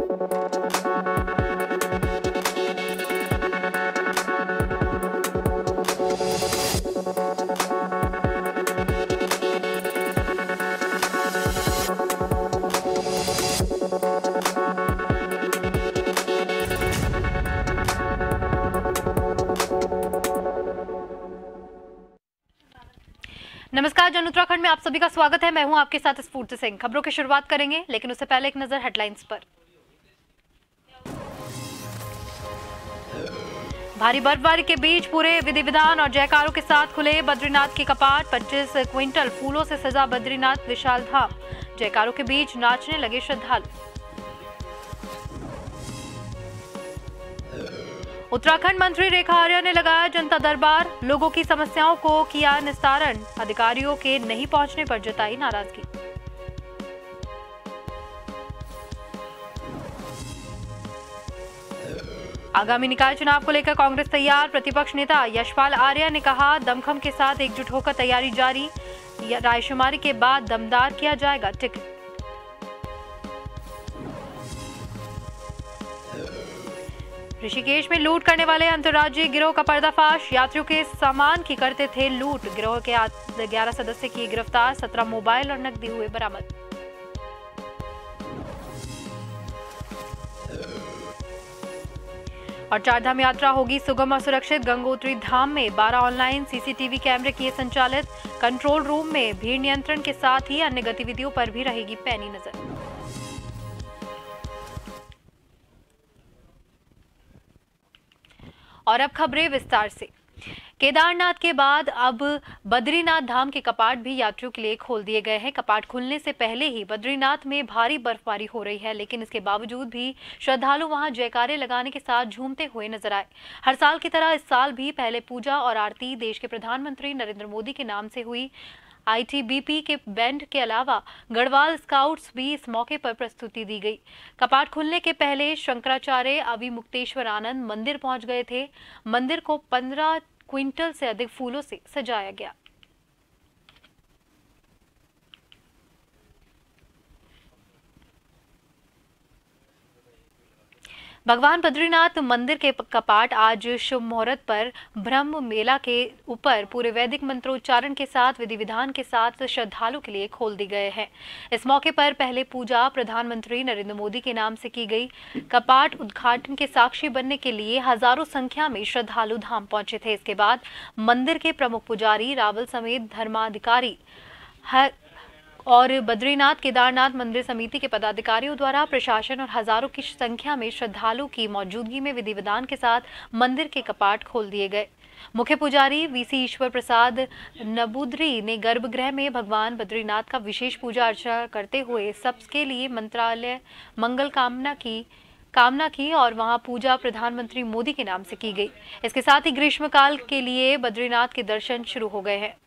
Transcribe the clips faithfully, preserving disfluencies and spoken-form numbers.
नमस्कार, जन उत्तराखंड में आप सभी का स्वागत है। मैं हूं आपके साथ स्फूर्ति सिंह। खबरों की शुरुआत करेंगे, लेकिन उससे पहले एक नजर हेडलाइंस पर। भारी बर्फबारी के बीच पूरे विधि विधान और जयकारों के साथ खुले बद्रीनाथ के कपाट। पच्चीस क्विंटल फूलों से सजा बद्रीनाथ विशाल धाम। जयकारों के बीच नाचने लगे श्रद्धालु। उत्तराखंड मंत्री रेखा आर्या ने लगाया जनता दरबार। लोगों की समस्याओं को किया निस्तारण। अधिकारियों के नहीं पहुंचने पर जताई नाराजगी। आगामी निकाय चुनाव को लेकर कांग्रेस तैयार। प्रतिपक्ष नेता यशपाल आर्या ने कहा, दमखम के साथ एकजुट होकर तैयारी जारी। रायशुमारी के बाद दमदार किया जाएगा टिकट। ऋषिकेश में लूट करने वाले अंतर्राज्यीय गिरोह का पर्दाफाश। यात्रियों के सामान की करते थे लूट। गिरोह के ग्यारह सदस्य किए गिरफ्तार। सत्रह मोबाइल और नकदी हुए बरामद। और चारधाम यात्रा होगी सुगम और सुरक्षित। गंगोत्री धाम में बारह ऑनलाइन सीसीटीवी कैमरे किए संचालित। कंट्रोल रूम में भीड़ नियंत्रण के साथ ही अन्य गतिविधियों पर भी रहेगी पैनी नजर। और अब खबरें विस्तार से। केदारनाथ के बाद अब बद्रीनाथ धाम के कपाट भी यात्रियों के लिए खोल दिए गए हैं। कपाट खुलने से पहले ही बद्रीनाथ में भारी बर्फबारी हो रही है, लेकिन इसके बावजूद भी श्रद्धालु वहां जयकारे लगाने के साथ झूमते हुए नजर आए। हर साल की तरह इस साल भी पहले पूजा और आरती देश के प्रधानमंत्री नरेंद्र मोदी के नाम से हुई। आई टी बी पी के बैंड के अलावा गढ़वाल स्काउट्स भी इस मौके पर प्रस्तुति दी गई। कपाट खुलने के पहले शंकराचार्य अवि मुक्तेश्वर आनंद मंदिर पहुंच गए थे। मंदिर को पंद्रह क्विंटल से अधिक फूलों से सजाया गया। भगवान बद्रीनाथ मंदिर के कपाट आज शुभ मुहूर्त पर ब्रह्म मेला के ऊपर पूरे वैदिक मंत्रोच्चारण के साथ विधि विधान के साथ श्रद्धालु के लिए खोल दिए गए हैं। इस मौके पर पहले पूजा प्रधानमंत्री नरेंद्र मोदी के नाम से की गई। कपाट उद्घाटन के साक्षी बनने के लिए हजारों संख्या में श्रद्धालु धाम पहुंचे थे। इसके बाद मंदिर के प्रमुख पुजारी रावल समेत धर्माधिकारी और बद्रीनाथ केदारनाथ मंदिर समिति के पदाधिकारियों द्वारा प्रशासन और हजारों की संख्या में श्रद्धालु की मौजूदगी में विधि विधान के साथ मंदिर के कपाट खोल दिए गए। मुख्य पुजारी वीसी ईश्वर प्रसाद नबूदरी ने गर्भगृह में भगवान बद्रीनाथ का विशेष पूजा अर्चना करते हुए सबके लिए मंत्रालय मंगल कामना की कामना की और वहां पूजा प्रधानमंत्री मोदी के नाम से की गई। इसके साथ ही ग्रीष्मकाल के लिए बद्रीनाथ के दर्शन शुरू हो गए हैं।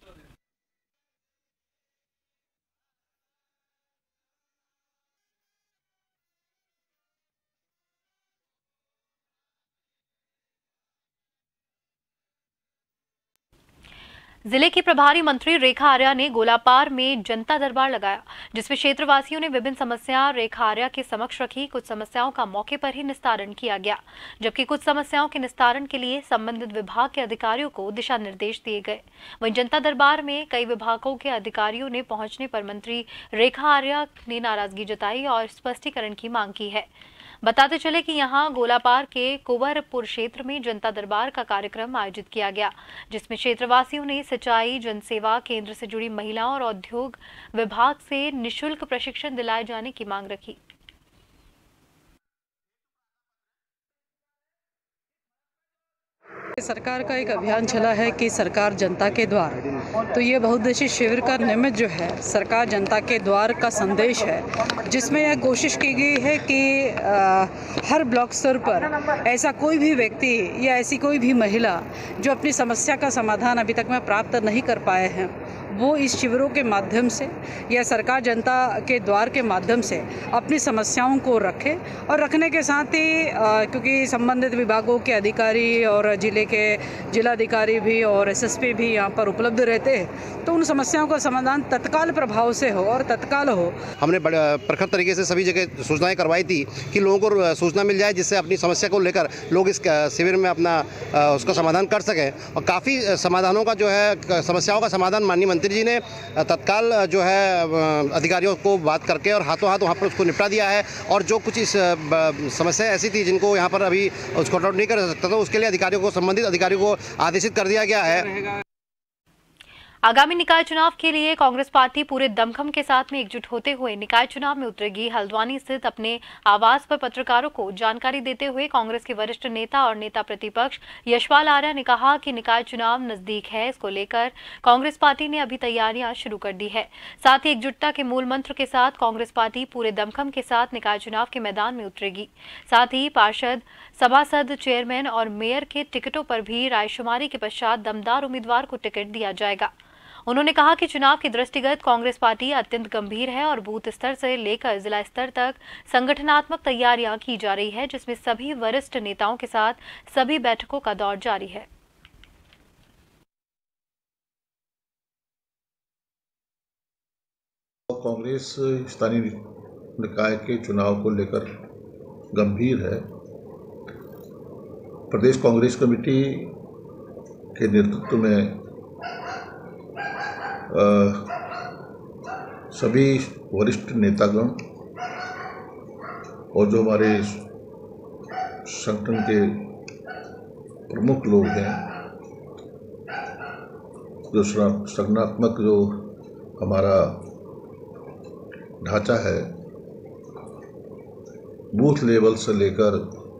जिले की प्रभारी मंत्री रेखा आर्या ने गोलापार में जनता दरबार लगाया, जिसमें क्षेत्रवासियों ने विभिन्न समस्याएं रेखा आर्या के समक्ष रखी। कुछ समस्याओं का मौके पर ही निस्तारण किया गया, जबकि कुछ समस्याओं के निस्तारण के लिए संबंधित विभाग के अधिकारियों को दिशा निर्देश दिए गए। वहीं जनता दरबार में कई विभागों के अधिकारियों ने पहुंचने पर मंत्री रेखा आर्या ने नाराजगी जताई और स्पष्टीकरण की मांग की है। बताते चले कि यहां गोलापार के कुंवरपुर क्षेत्र में जनता दरबार का कार्यक्रम आयोजित किया गया, जिसमें क्षेत्रवासियों ने सिंचाई जनसेवा केंद्र से जुड़ी महिलाओं और उद्योग विभाग से निःशुल्क प्रशिक्षण दिलाए जाने की मांग रखी। सरकार का एक अभियान चला है कि सरकार जनता के द्वार, तो ये बहुउद्देशीय शिविर का निमित्त जो है सरकार जनता के द्वार का संदेश है, जिसमें यह कोशिश की गई है कि आ, हर ब्लॉक स्तर पर ऐसा कोई भी व्यक्ति या ऐसी कोई भी महिला जो अपनी समस्या का समाधान अभी तक में प्राप्त नहीं कर पाए हैं, वो इस शिविरों के माध्यम से या सरकार जनता के द्वार के माध्यम से अपनी समस्याओं को रखे और रखने के साथ ही क्योंकि संबंधित विभागों के अधिकारी और जिले के जिलाधिकारी भी और एसएसपी भी यहाँ पर उपलब्ध रहते हैं, तो उन समस्याओं का समाधान तत्काल प्रभाव से हो और तत्काल हो। हमने प्रखर तरीके से सभी जगह सूचनाएं करवाई थी कि लोगों को सूचना मिल जाए, जिससे अपनी समस्या को लेकर लोग इस शिविर में अपना उसका समाधान कर सकें। और काफ़ी समाधानों का जो है समस्याओं का समाधान माननीय मंत्री जी ने तत्काल जो है अधिकारियों को बात करके और हाथों हाथ वहाँ पर उसको निपटा दिया है। और जो कुछ इस समस्या ऐसी थी जिनको यहाँ पर अभी उसको आउट नहीं कर सकता, तो उसके लिए अधिकारियों को संबंधित अधिकारियों को आदेशित कर दिया गया है। आगामी निकाय चुनाव के लिए कांग्रेस पार्टी पूरे दमखम के साथ में एकजुट होते हुए निकाय चुनाव में उतरेगी। हल्द्वानी स्थित अपने आवास पर पत्रकारों को जानकारी देते हुए कांग्रेस के वरिष्ठ नेता और नेता प्रतिपक्ष यशपाल आर्या ने कहा कि निकाय चुनाव नजदीक है, इसको लेकर कांग्रेस पार्टी ने अभी तैयारियां शुरू कर दी है। साथ ही एकजुटता के मूल मंत्र के साथ कांग्रेस पार्टी पूरे दमखम के साथ निकाय चुनाव के मैदान में उतरेगी। साथ ही पार्षद, सभासद, चेयरमैन और मेयर के टिकटों पर भी रायशुमारी के पश्चात दमदार उम्मीदवार को टिकट दिया जाएगा। उन्होंने कहा कि चुनाव के दृष्टिगत कांग्रेस पार्टी अत्यंत गंभीर है और बूथ स्तर से लेकर जिला स्तर तक संगठनात्मक तैयारियां की जा रही है, जिसमें सभी वरिष्ठ नेताओं के साथ सभी बैठकों का दौर जारी है। कांग्रेस स्थानीय निकाय के चुनाव को लेकर गंभीर है। प्रदेश कांग्रेस कमेटी के नेतृत्व में आ, सभी वरिष्ठ नेतागण और जो हमारे संगठन के प्रमुख लोग हैं, जो संगठनात्मक जो हमारा ढांचा है, बूथ लेवल से लेकर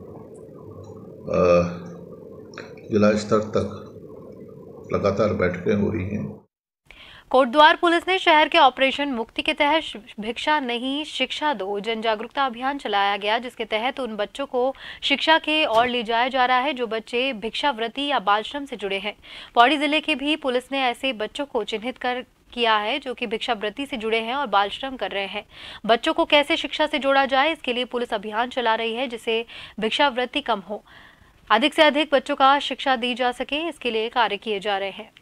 जिला स्तर तक लगातार बैठकें हो रही हैं। कोटद्वार पुलिस ने शहर के ऑपरेशन मुक्ति के तहत भिक्षा नहीं शिक्षा दो जन जागरूकता अभियान चलाया गया, जिसके तहत उन बच्चों को शिक्षा के ओर ले जाया जा रहा है जो बच्चे भिक्षावृत्ति या बालश्रम से जुड़े हैं। पौड़ी जिले के भी पुलिस ने ऐसे बच्चों को चिन्हित कर किया है जो कि भिक्षावृत्ति से जुड़े हैं और बाल श्रम कर रहे हैं। बच्चों को कैसे शिक्षा से जोड़ा जाए, इसके लिए पुलिस अभियान चला रही है जिससे भिक्षावृत्ति कम हो, अधिक से अधिक बच्चों का शिक्षा दी जा सके, इसके लिए कार्य किए जा रहे हैं।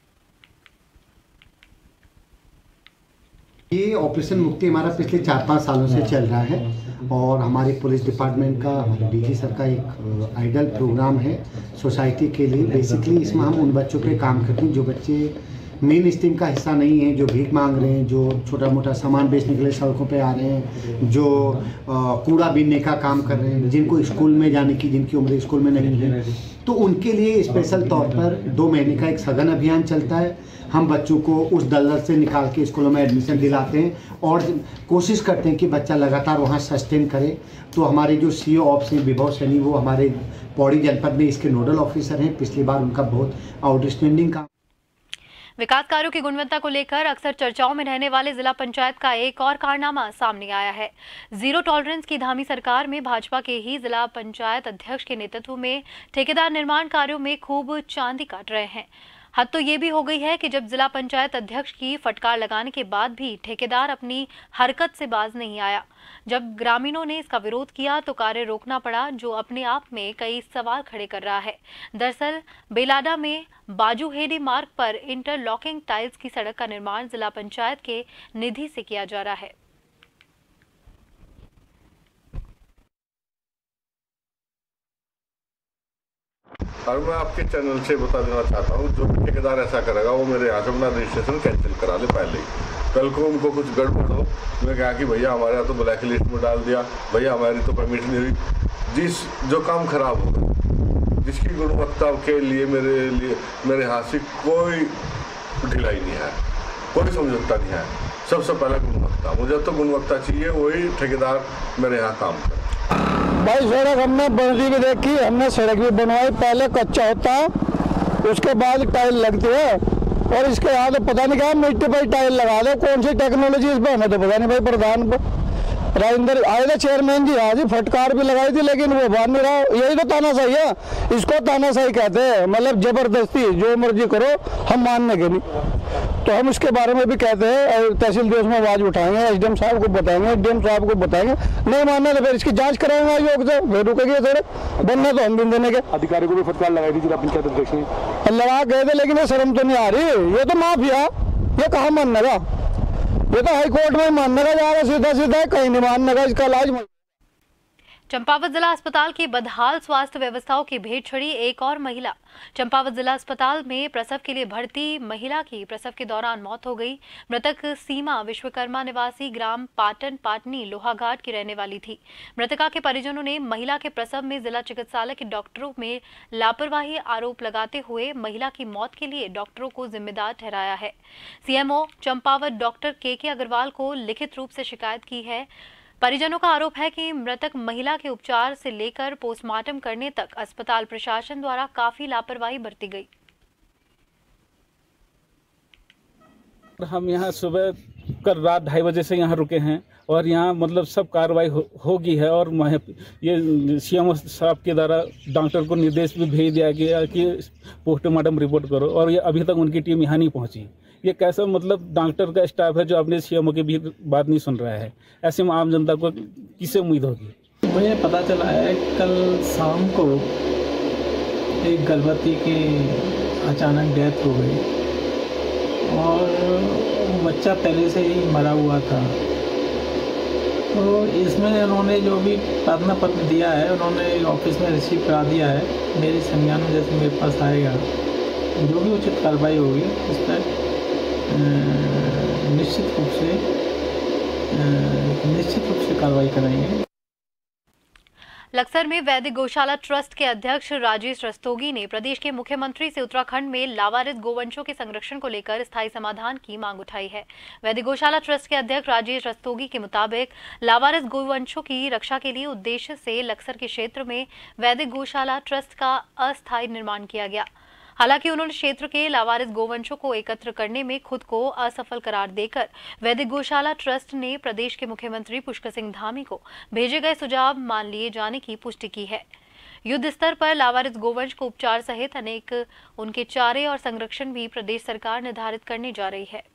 ये ऑपरेशन मुक्ति हमारा पिछले चार पाँच सालों से चल रहा है और हमारे पुलिस डिपार्टमेंट का, हमारे डीजी सर का एक आइडल प्रोग्राम है सोसाइटी के लिए। बेसिकली इसमें हम उन बच्चों पे काम करते हैं जो बच्चे मेन स्ट्रीम का हिस्सा नहीं है, जो भीख मांग रहे हैं, जो छोटा मोटा सामान बेचने के लिए सड़कों पे आ रहे हैं, जो कूड़ा बीनने का काम कर रहे हैं, जिनको स्कूल में जाने की जिनकी उम्र स्कूल में नहीं है, तो उनके लिए स्पेशल तौर पर दो महीने का एक सघन अभियान चलता है। हम बच्चों को उस दलदल से निकाल के स्कूलों में एडमिशन दिलाते हैं और कोशिश करते हैं कि बच्चा लगातार वहाँ सस्टेन करे। तो हमारे जो सी ओ ऑप्स हैं विभव सैनी, वो हमारे पौड़ी जनपद में इसके नोडल ऑफिसर हैं। पिछली बार उनका बहुत आउटस्टैंडिंग काम। विकास कार्यों की गुणवत्ता को लेकर अक्सर चर्चाओं में रहने वाले जिला पंचायत का एक और कारनामा सामने आया है। जीरो टॉलरेंस की धामी सरकार में भाजपा के ही जिला पंचायत अध्यक्ष के नेतृत्व में ठेकेदार निर्माण कार्यों में खूब चांदी काट रहे हैं। हद तो ये भी हो गई है कि जब जिला पंचायत अध्यक्ष की फटकार लगाने के बाद भी ठेकेदार अपनी हरकत से बाज नहीं आया। जब ग्रामीणों ने इसका विरोध किया तो कार्य रोकना पड़ा, जो अपने आप में कई सवाल खड़े कर रहा है। दरअसल बेलाडा में बाजूहेड़ी मार्ग पर इंटरलॉकिंग टाइल्स की सड़क का निर्माण जिला पंचायत के निधि से किया जा रहा है। और मैं आपके चैनल से बता देना चाहता हूँ, जो ठेकेदार ऐसा करेगा वो मेरे यहाँ से अपना रजिस्ट्रेशन कैंसिल करा ले पहले ही। कल को उनको कुछ गड़बड़ हो, मैं कहा कि भैया हमारे यहाँ तो ब्लैक लिस्ट में डाल दिया, भैया हमारी तो परमिट नहीं हुई। जिस जो काम खराब होगा, जिसकी गुणवत्ता के लिए मेरे लिए मेरे यहाँ से कोई ढिलाई नहीं है, कोई समझौता नहीं है। सबसे पहले गुणवत्ता, मुझे तो गुणवत्ता चाहिए, वही ठेकेदार मेरे यहाँ काम करे। भाई सड़क हमने बनती भी देखी, हमने सड़क भी बनवाई। पहले कच्चा होता है, उसके बाद टाइल लगती है, और इसके यहाँ तो पता नहीं क्या मिट्टी पर टाइल लगा दे। कौन सी टेक्नोलॉजी इसमें, हमें तो पता नहीं भाई प्रधान को। राजेंद्र आए थे चेयरमैन जी, हाँ जी, फटकार भी लगाई थी लेकिन वो बाहर नहीं रहा। यही तो तानाशाही है, इसको तानाशाही कहते हैं, मतलब जबरदस्ती जो मर्जी करो, हम मानने के नहीं। तो हम इसके बारे में भी कहते हैं, तहसील दिवस में आवाज उठाएंगे, एसडीएम साहब को बताएंगे, डीएम साहब को बताएंगे, नहीं मानने तो फिर इसकी जांच कराएंगे आयोग से, फिर रुकेगी सर, बनने तो हम भी देने के। अधिकारी को भी फटकार लगाई थी जिला पंचायत अध्यक्ष ने, लगा गए थे लेकिन ये शर्म तो नहीं आ रही, ये तो माफिया, ये कहाँ मानने का, ये तो हाई कोर्ट में मानने का जा रहा, सीधा सीधा कहीं नहीं मानने का, इसका इलाज। चंपावत जिला अस्पताल की बदहाल स्वास्थ्य व्यवस्थाओं की भेंट चढ़ी एक और महिला। चंपावत जिला अस्पताल में प्रसव के लिए भर्ती महिला की प्रसव के दौरान मौत हो गई। मृतक सीमा विश्वकर्मा निवासी ग्राम पाटन पाटनी लोहाघाट की रहने वाली थी। मृतका के परिजनों ने महिला के प्रसव में जिला चिकित्सालय के डॉक्टरों में लापरवाही आरोप लगाते हुए महिला की मौत के लिए डॉक्टरों को जिम्मेदार ठहराया है। सीएमओ चंपावत डॉक्टर के के अग्रवाल को लिखित रूप से शिकायत की है। परिजनों का आरोप है कि मृतक महिला के उपचार से लेकर पोस्टमार्टम करने तक अस्पताल प्रशासन द्वारा काफी लापरवाही बरती गई। हम यहाँ सुबह कल रात ढाई बजे से यहाँ रुके हैं और यहाँ मतलब सब कार्रवाई हो, होगी है और ये सीएमओ साहब के द्वारा डॉक्टर को निर्देश भी भेज दिया गया कि पोस्टमार्टम रिपोर्ट करो और ये अभी तक उनकी टीम यहाँ नहीं पहुँची। ये कैसा मतलब डॉक्टर का स्टाफ है जो अपने सीएमओ की भी बात नहीं सुन रहा है, ऐसे में आम जनता को किससे उम्मीद होगी। मुझे पता चला है कल शाम को एक गर्भवती की अचानक डेथ हो गई और बच्चा पहले से ही मरा हुआ था। तो इसमें उन्होंने जो भी प्रार्थना पत्र दिया है उन्होंने ऑफिस में रिसीव करा दिया है। मेरे संज्ञान में जैसे मेरे पास आएगा जो भी उचित कार्रवाई होगी उस पर निश्चित रूप से निश्चित रूप से कार्रवाई करेंगे। लक्सर में वैदिक गौशाला ट्रस्ट के अध्यक्ष राजेश रस्तोगी ने प्रदेश के मुख्यमंत्री से उत्तराखंड में लावारिस गोवंशों के संरक्षण को लेकर स्थायी समाधान की मांग उठाई है। वैदिक गौशाला ट्रस्ट के अध्यक्ष राजेश रस्तोगी के मुताबिक लावारिस गोवंशों की रक्षा के लिए उद्देश्य से लक्सर के क्षेत्र में वैदिक गौशाला ट्रस्ट का अस्थायी निर्माण किया गया। हालांकि उन्होंने क्षेत्र के लावारिस गोवंशों को एकत्र करने में खुद को असफल करार देकर वैदिक गौशाला ट्रस्ट ने प्रदेश के मुख्यमंत्री पुष्कर सिंह धामी को भेजे गए सुझाव मान लिए जाने की पुष्टि की है। युद्ध स्तर पर लावारिस गोवंश को उपचार सहित अनेक उनके चारे और संरक्षण भी प्रदेश सरकार निर्धारित करने जा रही है।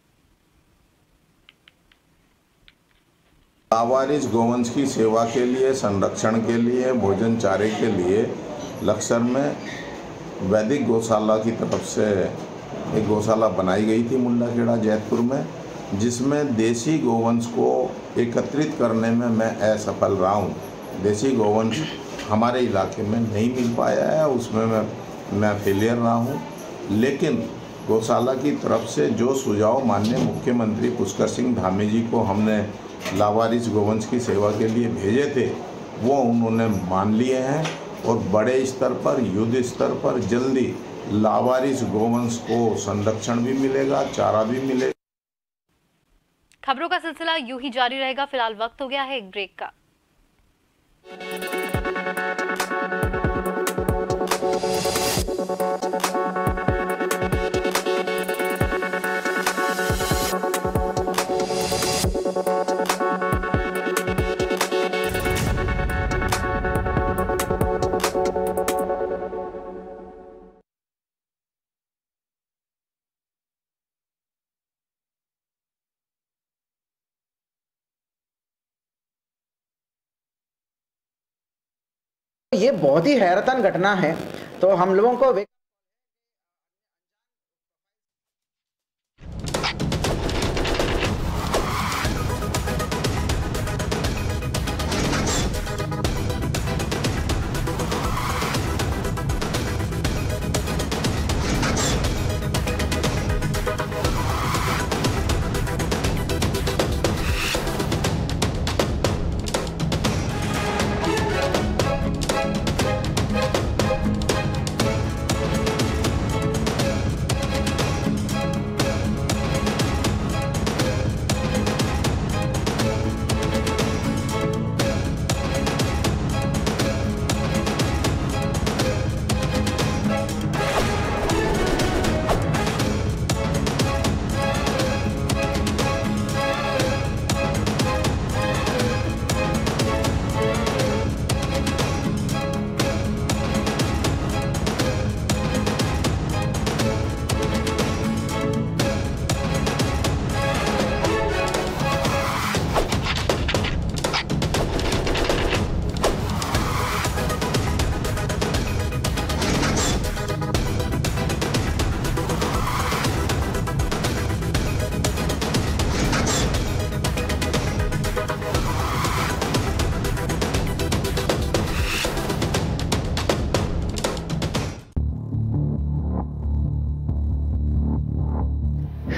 लावारिस गोवंश की सेवा के लिए, संरक्षण के लिए, भोजन चारे के लिए लक्सर में वैदिक गौशाला की तरफ से एक गौशाला बनाई गई थी मुंडाखेड़ा जैतपुर में, जिसमें देसी गोवंश को एकत्रित करने में मैं असफल रहा हूँ। देसी गोवंश हमारे इलाके में नहीं मिल पाया है, उसमें मैं मैं फेलियर रहा हूँ। लेकिन गौशाला की तरफ से जो सुझाव माननीय मुख्यमंत्री पुष्कर सिंह धामी जी को हमने लावारिस गोवंश की सेवा के लिए भेजे थे वो उन्होंने मान लिए हैं और बड़े स्तर पर, युद्ध स्तर पर जल्दी लावारिस गोवंश को संरक्षण भी मिलेगा, चारा भी मिलेगा। खबरों का सिलसिला यूं ही जारी रहेगा। फिलहाल वक्त हो गया है एक ब्रेक का। ये बहुत ही हैरतन घटना है। तो हम लोगों को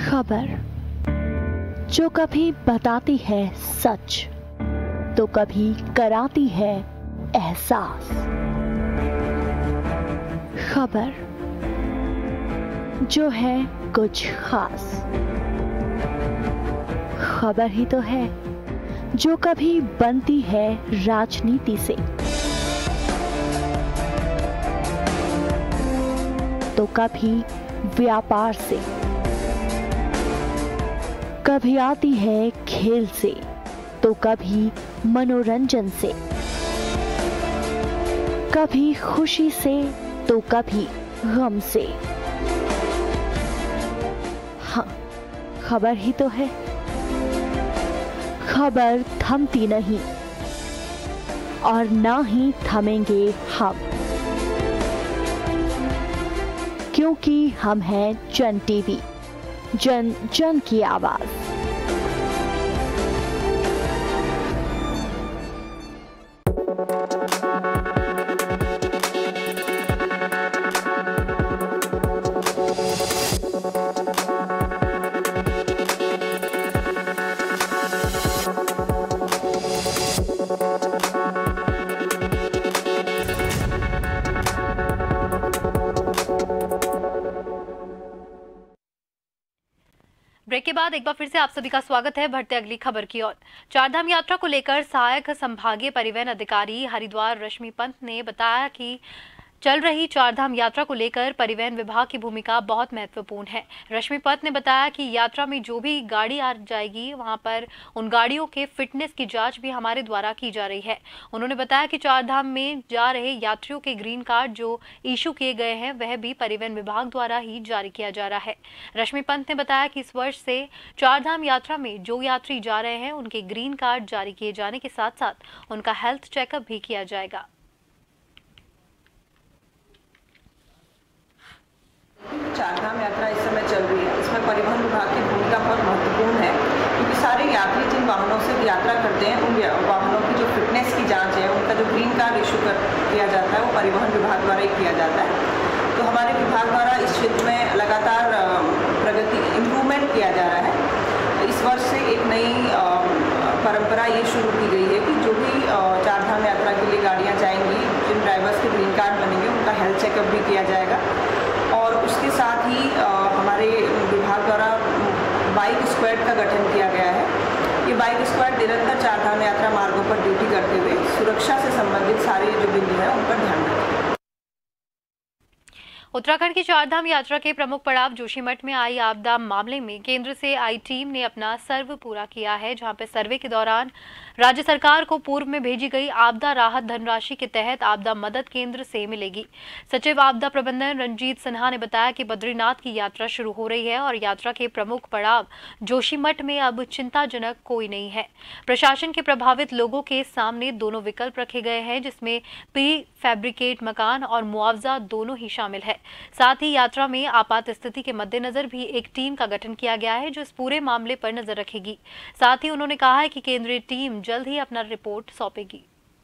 खबर जो कभी बताती है सच तो कभी कराती है एहसास। खबर जो है कुछ खास। खबर ही तो है जो कभी बनती है राजनीति से तो कभी व्यापार से, कभी आती है खेल से तो कभी मनोरंजन से, कभी खुशी से तो कभी गम से। हाँ, खबर ही तो है। खबर थमती नहीं और ना ही थमेंगे हम, क्योंकि हम हैं जन टीवी, जन जन की आवाज। ब्रेक के बाद एक बार फिर से आप सभी का स्वागत है। बढ़ते अगली खबर की ओर। चारधाम यात्रा को लेकर सहायक संभागीय परिवहन अधिकारी हरिद्वार रश्मि पंत ने बताया कि चल रही चारधाम यात्रा को लेकर परिवहन विभाग की भूमिका बहुत महत्वपूर्ण है। रश्मि पंत ने बताया कि यात्रा में जो भी गाड़ी आ जाएगी वहां पर उन गाड़ियों के फिटनेस की जांच भी हमारे द्वारा की जा रही है। उन्होंने बताया कि चारधाम में जा रहे यात्रियों के ग्रीन कार्ड जो इशू किए गए हैं वह भी परिवहन विभाग द्वारा ही जारी किया जा रहा है। रश्मि पंत ने बताया कि इस वर्ष से चारधाम यात्रा में जो यात्री जा रहे हैं उनके ग्रीन कार्ड जारी किए जाने के साथ साथ उनका हेल्थ चेकअप भी किया जाएगा। चारधाम यात्रा इस समय चल रही है, इसमें परिवहन विभाग की भूमिका बहुत महत्वपूर्ण है, क्योंकि सारे यात्री जिन वाहनों से यात्रा करते हैं उन वाहनों की जो फिटनेस की जांच है, उनका जो ग्रीन कार्ड इशू कर किया जाता है वो परिवहन विभाग द्वारा ही किया जाता है। तो हमारे विभाग द्वारा इस क्षेत्र में लगातार प्रगति इम्प्रूवमेंट किया जा रहा है। इस वर्ष से एक नई परंपरा ये शुरू की गई है कि जो भी चारधाम यात्रा के लिए गाड़ियाँ जाएंगी, जिन ड्राइवर्स के ग्रीन कार्ड बनेंगे उनका हेल्थ चेकअप भी किया जाएगा। और उसके साथ ही आ, हमारे विभाग द्वारा बाइक स्क्वाड का गठन किया गया है। ये बाइक स्क्वाड निरंतर चारधाम यात्रा मार्गों पर ड्यूटी करते हुए सुरक्षा से संबंधित सारे जो बिंदु हैं उन पर ध्यान रखें। उत्तराखंड की चारधाम यात्रा के प्रमुख पड़ाव जोशीमठ में आई आपदा मामले में केंद्र से आई टीम ने अपना सर्वे पूरा किया है, जहां पे सर्वे के दौरान राज्य सरकार को पूर्व में भेजी गई आपदा राहत धनराशि के तहत आपदा मदद केंद्र से मिलेगी। सचिव आपदा प्रबंधन रंजीत सिन्हा ने बताया कि बद्रीनाथ की यात्रा शुरू हो रही है और यात्रा के प्रमुख पड़ाव जोशीमठ में अब चिंताजनक कोई नहीं है। प्रशासन के प्रभावित लोगों के सामने दोनों विकल्प रखे गए हैं, जिसमें प्री फैब्रिकेट मकान और मुआवजा दोनों ही शामिल है। साथ ही यात्रा में आपात स्थिति के मद्देनजर भी एक टीम का गठन किया गया है जो इस पूरे मामले पर नजर रखेगी। साथ ही उन्होंने कहा है कि केंद्रीय टीम जल्द ही अपना रिपोर्ट सौंपेगी।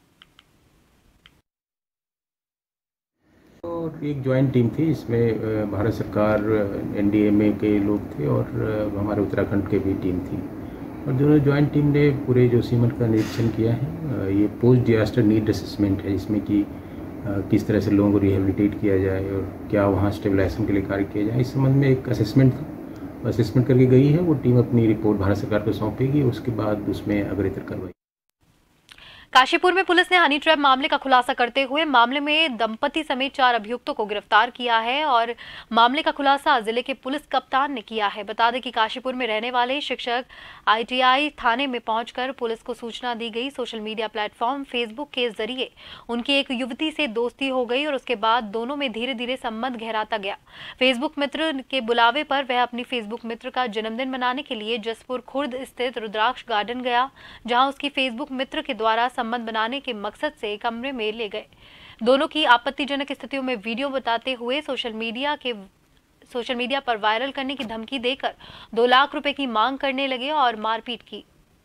और एक ज्वाइंट टीम थी, इसमें भारत सरकार, एनडीएमए के लोग थे और हमारे उत्तराखंड के भी टीम थी। और दोनों ज्वाइंट टीम ने पूरे जोशीमठ का निरीक्षण किया है। ये पोस्ट डिजास्टर नीड असेसमेंट है, जिसमें कि किस तरह से लोगों को रिहेबिलिटेट किया जाए और क्या वहाँ स्टेबलाइजेशन के लिए कार्य किया जाए, इस संबंध में एक असेसमेंट था। असेसमेंट करके गई है, वो टीम अपनी रिपोर्ट भारत सरकार को सौंपेगी, उसके बाद उसमें अग्रतर कार्रवाई। काशीपुर में पुलिस ने हनी ट्रैप मामले का खुलासा करते हुए मामले में दंपति समेत चार अभियुक्तों को गिरफ्तार किया है और मामले का खुलासा जिले के पुलिस कप्तान ने किया है। बता दें कि काशीपुर में रहने वाले शिक्षक आईटीआई थाने में पहुंचकर पुलिस को सूचना दी गई। सोशल मीडिया प्लेटफॉर्म फेसबुक के जरिए उनकी एक युवती से दोस्ती हो गई और उसके बाद दोनों में धीरे धीरे संबंध गहराता गया। फेसबुक मित्र के बुलावे पर वह अपनी फेसबुक मित्र का जन्मदिन मनाने के लिए जसपुर खुर्द स्थित रुद्राक्ष गार्डन गया, जहाँ उसकी फेसबुक मित्र के द्वारा संबंध बनाने के मकसद से कमरे में ले गए। दोनों की आपत्तिजनक स्थितियों में वीडियो बताते हुए सोशल मीडिया के सोशल मीडिया पर वायरल करने की धमकी देकर दो लाख रुपए की मांग करने लगे और मारपीट की।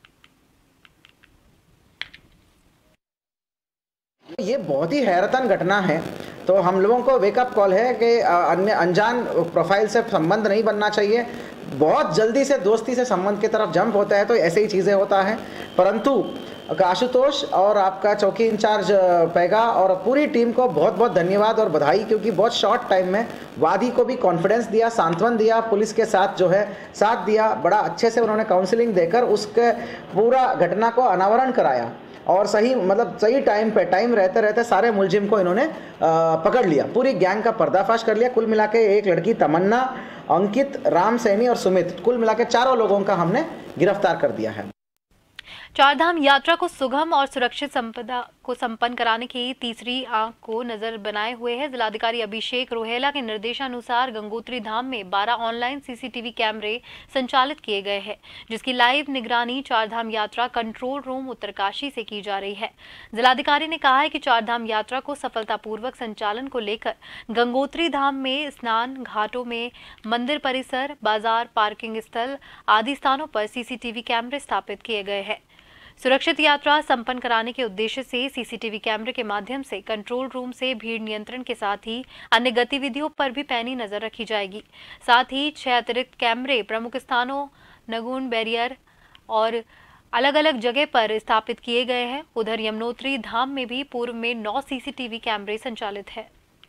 ये बहुत ही हैरतन घटना है। तो हम लोगों को वेकअप कॉल है कि अन्य अनजान प्रोफाइल से संबंध नहीं बनना चाहिए। बहुत जल्दी से दोस्ती से संबंध की तरफ जंप होता है तो ऐसे ही चीज़ें होता है। परंतु आशुतोष और आपका चौकी इंचार्ज पैगा और पूरी टीम को बहुत बहुत धन्यवाद और बधाई, क्योंकि बहुत शॉर्ट टाइम में वादी को भी कॉन्फिडेंस दिया, सांत्वन दिया, पुलिस के साथ जो है साथ दिया, बड़ा अच्छे से उन्होंने काउंसलिंग देकर उसके पूरा घटना को अनावरण कराया और सही मतलब सही टाइम पे टाइम रहते रहते सारे मुलजिम को इन्होंने पकड़ लिया, पूरी गैंग का पर्दाफाश कर लिया। कुल मिला के एक लड़की तमन्ना, अंकित, राम सैनी और सुमित, कुल मिला के चारों लोगों का हमने गिरफ्तार कर दिया है। चारधाम यात्रा को सुगम और सुरक्षित संपदा को संपन्न कराने की तीसरी आंख को नजर बनाए हुए है जिलाधिकारी अभिषेक रोहेला के निर्देशानुसार गंगोत्री धाम में बारह ऑनलाइन सीसीटीवी कैमरे संचालित किए गए हैं, जिसकी लाइव निगरानी चारधाम यात्रा कंट्रोल रूम उत्तरकाशी से की जा रही है। जिलाधिकारी ने कहा है कि चारधाम यात्रा को सफलतापूर्वक संचालन को लेकर गंगोत्री धाम में स्नान घाटों में, मंदिर परिसर, बाजार, पार्किंग स्थल आदि स्थानों पर सीसीटीवी कैमरे स्थापित किए गए हैं। सुरक्षित यात्रा संपन्न कराने के उद्देश्य से सीसीटीवी कैमरे के माध्यम से कंट्रोल रूम से भीड़ नियंत्रण के साथ ही अन्य गतिविधियों पर भी पैनी नजर रखी जाएगी। साथ ही छह अतिरिक्त कैमरे प्रमुख स्थानों, नगुन, बैरियर और अलग अलग जगह पर स्थापित किए गए हैं। उधर यमुनोत्री धाम में भी पूर्व में नौ सीसीटीवी कैमरे संचालित है।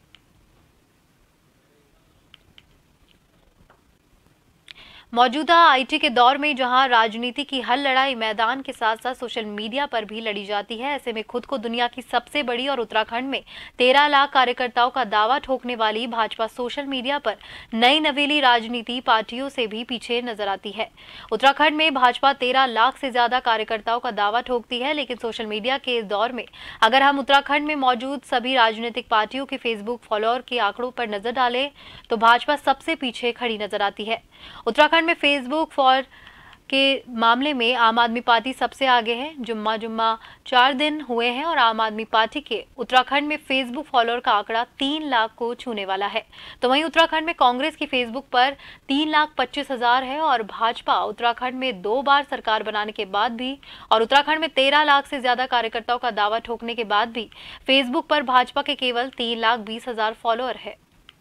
मौजूदा आईटी के दौर में जहां राजनीति की हर लड़ाई मैदान के साथ साथ सोशल मीडिया पर भी लड़ी जाती है, ऐसे में खुद को दुनिया की सबसे बड़ी और उत्तराखंड में तेरह लाख कार्यकर्ताओं का दावा ठोकने वाली भाजपा सोशल मीडिया पर नई नवेली राजनीति पार्टियों से भी पीछे नजर आती है। उत्तराखंड में भाजपा तेरह लाख से ज्यादा कार्यकर्ताओं का दावा ठोकती है, लेकिन सोशल मीडिया के इस दौर में अगर हम उत्तराखंड में मौजूद सभी राजनीतिक पार्टियों के फेसबुक फॉलोअर के आंकड़ों पर नजर डालें तो भाजपा सबसे पीछे खड़ी नजर आती है। उत्तराखंड में फेसबुक फॉर के मामले में आम आदमी पार्टी सबसे आगे है। जुम्मा जुम्मा चार दिन हुए हैं और आम आदमी पार्टी के उत्तराखंड में फेसबुक फॉलोअर का आंकड़ा तीन लाख को छूने वाला है। तो वहीं उत्तराखंड में कांग्रेस की फेसबुक पर तीन लाख पच्चीस हजार है और भाजपा उत्तराखंड में दो बार सरकार बनाने के बाद भी और उत्तराखंड में तेरह लाख से ज्यादा कार्यकर्ताओं का दावा ठोकने के बाद भी फेसबुक पर भाजपा के केवल तीन लाख बीस हजार फॉलोअर है।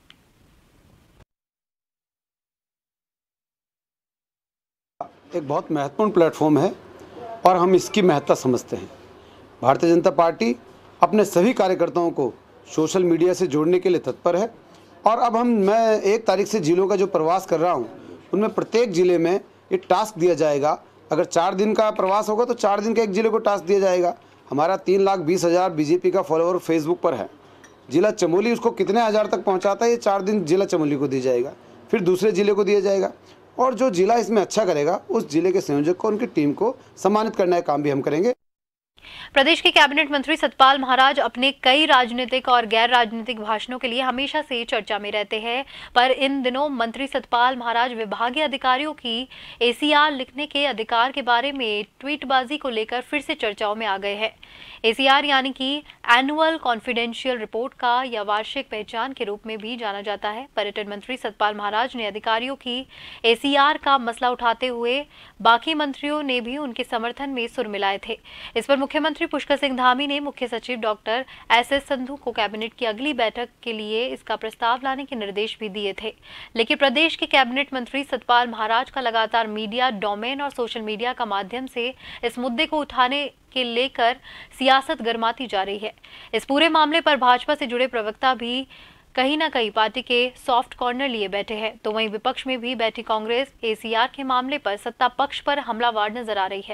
एक बहुत महत्वपूर्ण प्लेटफॉर्म है और हम इसकी महत्ता समझते हैं। भारतीय जनता पार्टी अपने सभी कार्यकर्ताओं को सोशल मीडिया से जोड़ने के लिए तत्पर है और अब हम मैं एक तारीख से जिलों का जो प्रवास कर रहा हूं, उनमें प्रत्येक ज़िले में ये टास्क दिया जाएगा। अगर चार दिन का प्रवास होगा तो चार दिन के एक ज़िले को टास्क दिया जाएगा। हमारा तीन लाख बीस हज़ार बीजेपी का फॉलोअर फेसबुक पर है। जिला चमोली उसको कितने हज़ार तक पहुँचाता है, ये चार दिन जिला चमोली को दिया जाएगा, फिर दूसरे ज़िले को दिया जाएगा और जो जिला इसमें अच्छा करेगा उस जिले के संयोजक को, उनकी टीम को सम्मानित करने का काम भी हम करेंगे। प्रदेश के कैबिनेट मंत्री सतपाल महाराज अपने कई राजनीतिक और गैर राजनीतिक भाषणों के लिए हमेशा से चर्चा में रहते हैं, पर इन दिनों मंत्री सतपाल महाराज विभागीय अधिकारियों की एसीआर लिखने के अधिकार के बारे में ट्वीटबाजी को लेकर फिर से चर्चाओं में आ गए हैं। एसीआर यानी कि एनुअल कॉन्फिडेंशियल रिपोर्ट का या वार्षिक पहचान के रूप में भी जाना जाता है। पर्यटन मंत्री सतपाल महाराज ने अधिकारियों की एसीआर का मसला उठाते हुए बाकी मंत्रियों ने भी उनके समर्थन में सुर मिलाए थे। इस पर मुख्यमंत्री पुष्कर सिंह धामी ने मुख्य सचिव डॉक्टर एस एस संधू को कैबिनेट की अगली बैठक के लिए इसका प्रस्ताव लाने के निर्देश भी दिए थे, लेकिन प्रदेश के कैबिनेट मंत्री सतपाल महाराज का लगातार मीडिया डोमेन और सोशल मीडिया का माध्यम से इस मुद्दे को उठाने के लेकर सियासत गरमाती जा रही है। इस पूरे मामले पर भाजपा से जुड़े प्रवक्ता भी कहीं ना कहीं पार्टी के सॉफ्ट कॉर्नर लिए बैठे हैं, तो वहीं विपक्ष में भी बैठी कांग्रेस एसीआर के मामले पर सत्ता पक्ष पर हमलावर नजर आ रही है।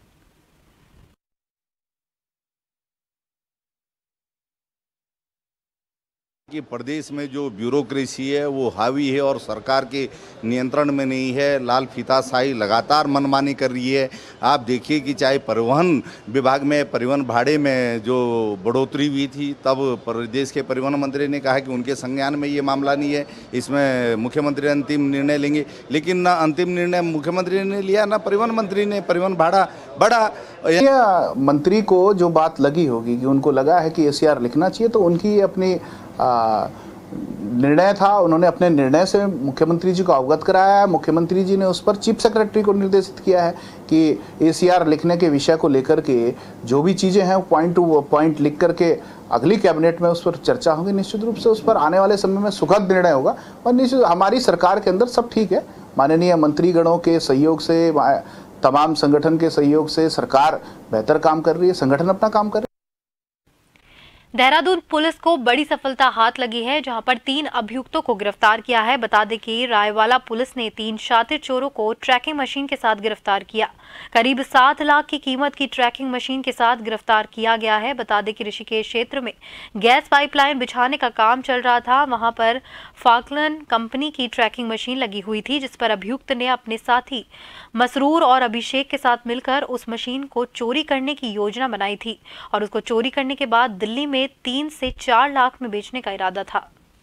कि प्रदेश में जो ब्यूरोक्रेसी है वो हावी है और सरकार के नियंत्रण में नहीं है। लाल फीताशाही लगातार मनमानी कर रही है। आप देखिए कि चाहे परिवहन विभाग में परिवहन भाड़े में जो बढ़ोतरी हुई थी, तब प्रदेश के परिवहन मंत्री ने कहा कि उनके संज्ञान में ये मामला नहीं है, इसमें मुख्यमंत्री अंतिम निर्णय लेंगे, लेकिन ना अंतिम निर्णय मुख्यमंत्री ने लिया ना परिवहन मंत्री ने। परिवहन भाड़ा बढ़ा। मंत्री को जो बात लगी होगी कि उनको लगा है कि एसीआर लिखना चाहिए, तो उनकी अपनी निर्णय था, उन्होंने अपने निर्णय से मुख्यमंत्री जी को अवगत कराया है। मुख्यमंत्री जी ने उस पर चीफ सेक्रेटरी को निर्देशित किया है कि एसीआर लिखने के विषय को लेकर के जो भी चीज़ें हैं पॉइंट टू पॉइंट लिख करके अगली कैबिनेट में उस पर चर्चा होगी। निश्चित रूप से उस पर आने वाले समय में सुखद निर्णय होगा और निश्चित हमारी सरकार के अंदर सब ठीक है माननीय मंत्रीगणों के सहयोग से, तमाम संगठन के सहयोग से सरकार बेहतर काम कर रही है, संगठन अपना काम कर रहे हैं। देहरादून पुलिस को बड़ी सफलता हाथ लगी है, जहां पर तीन अभियुक्तों को गिरफ्तार किया है। बता दें कि रायवाला पुलिस ने तीन शातिर चोरों को ट्रैकिंग मशीन के साथ गिरफ्तार किया। करीब सात लाख की कीमत की ट्रैकिंग मशीन के साथ गिरफ्तार किया गया है। बता दें कि ऋषिकेश क्षेत्र में गैस पाइपलाइन बिछाने का काम चल रहा था, वहां पर फाकलन कंपनी की ट्रैकिंग मशीन लगी हुई थी, जिस पर अभियुक्त ने अपने साथी मसरूर और अभिषेक के साथ मिलकर उस मशीन को चोरी करने की योजना बनाई थी और उसको चोरी करने के बाद दिल्ली में तीन से चार लाख में बेचने का इरादा था।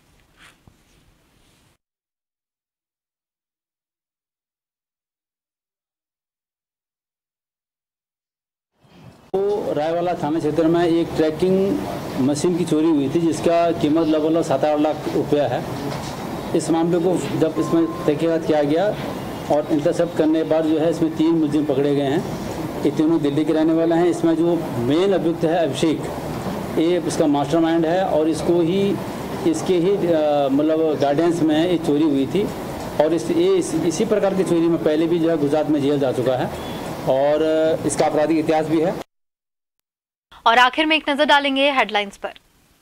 तो रायवाला थाना क्षेत्र में एक ट्रैकिंग मशीन की चोरी हुई थी, जिसका कीमत लगभग सात आठ लाख रुपया है। इस मामले को जब इसमें तहकीकात किया गया और इंटरसेप्ट करने के बाद जो है इसमें तीन मुलजिम पकड़े गए हैं। ये तीनों दिल्ली के रहने वाले हैं। इसमें जो मेन अभियुक्त है अभिषेक, ये इसका मास्टरमाइंड है और इसको ही इसके ही मतलब गाइडेंस में ये चोरी हुई थी और इस ये इस, इसी प्रकार की चोरी में पहले भी जो है गुजरात में जेल जा चुका है और इसका आपराधिक इतिहास भी है। और आखिर में एक नजर डालेंगे हेडलाइंस पर।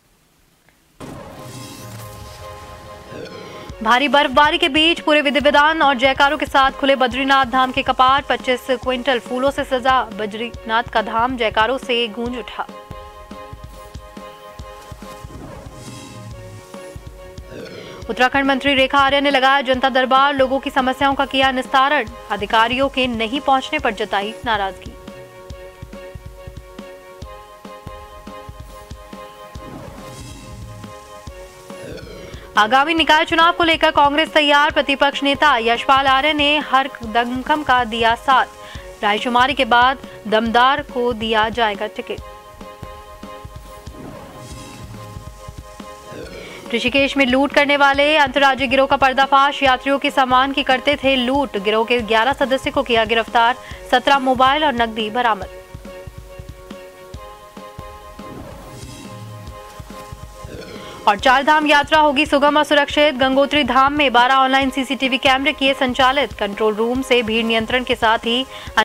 भारी बर्फबारी के बीच पूरे विधि विधान और जयकारों के साथ खुले बद्रीनाथ धाम के कपाट। पच्चीस क्विंटल फूलों से सजा बद्रीनाथ का धाम जयकारों से गूंज उठा। उत्तराखंड मंत्री रेखा आर्य ने लगाया जनता दरबार, लोगों की समस्याओं का किया निस्तारण। अधिकारियों के नहीं पहुंचने पर जताई नाराजगी। आगामी निकाय चुनाव को लेकर कांग्रेस तैयार। प्रतिपक्ष नेता यशपाल आर्य ने हर दमखम का दिया साथ। रायशुमारी के बाद दमदार को दिया जाएगा टिकट। ऋषिकेश में लूट करने वाले अंतर्राज्यीय गिरोह का पर्दाफाश। यात्रियों के सामान की करते थे लूट। गिरोह के ग्यारह सदस्य को किया गिरफ्तार। सत्रह मोबाइल और नकदी बरामद। और चार धाम यात्रा होगी सुगम और सुरक्षित। गंगोत्री धाम में बारह ऑनलाइन सीसीटीवी कैमरे किए संचालित। कंट्रोल रूम से भीड़ नियंत्रण के साथ ही